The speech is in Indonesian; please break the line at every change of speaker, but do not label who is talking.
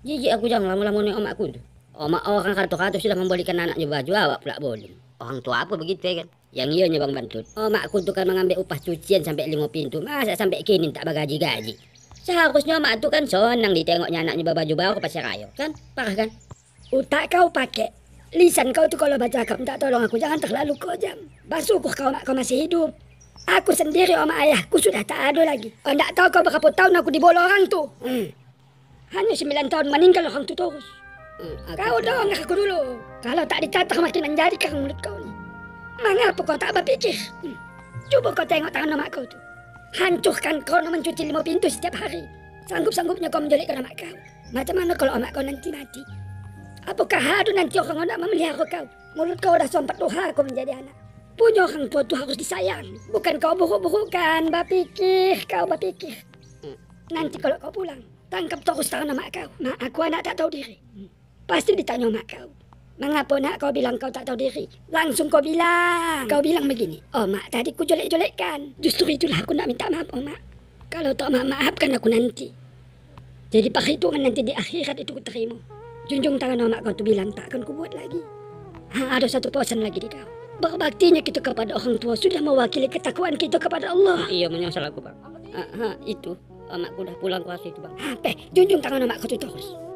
Jijik aku jangan lama-lama nih omakku tuh. Omak orang kartu-kartu sudah membelikan anaknya baju awak pula boleh. Orang tua apa begitu ya kan? Yang iya Bang Bantut. Omakku tuh kan mengambil upah cucian sampai 5 pintu. Masa sampai kini tak bagaji-gaji. Seharusnya omak tuh kan senang ditengoknya anaknya baju baru ke pasar ayo. Kan? Parah kan?
Utak kau pakai. Lisan kau tuh kalau baca kau minta tolong aku jangan terlalu kejam. Bersyukur kau masih hidup. Aku sendiri sama ayahku sudah tak ada lagi. Enggak tahu kau berapa tahun aku dibawa orang tuh. Hanya 9 tahun meninggal orang tuh terus. Kau dong aku dulu. Kalau tak dicatat makin menjadi kang mulut kau nih. Mengapa kau tak berpikir? Coba kau tengok tangan omak kau tuh. Hancurkan kau mencuci 5 pintu setiap hari. Sanggup-sanggupnya kau menjelekkan omak kau. Macam mana kalau omak kau nanti mati? Apakah ada nanti orang nak memelihara kau? Mulut kau dah sompat doha kau menjadi anak. Punya orang tua tuh harus disayang. Bukan kau buruk-burukan. Kau berpikir. Nanti kalau kau pulang, tangkap terus tangan mak kau. Mak aku anak tak tahu diri. Pasti ditanya mak kau. Mengapa nak kau bilang kau tak tahu diri? Langsung kau bilang. Kau bilang begini. Oh mak, tadi ku jelek-jelekkan. Justru itulah aku nak minta maaf, oh mak. Kalau tak maafkan aku nanti. Jadi perhitungan nanti di akhirat itu ku terima. Junjung tangan omak kau tu bilang tak akan ku buat lagi. Ada satu pesan lagi di kau. Berbaktinya kita kepada orang tua sudah mewakili ketakwaan kita kepada Allah.
Iya menyesal aku bang. Itu omakku udah pulang kelas itu bang.
Junjung tangan omak kau tu terus.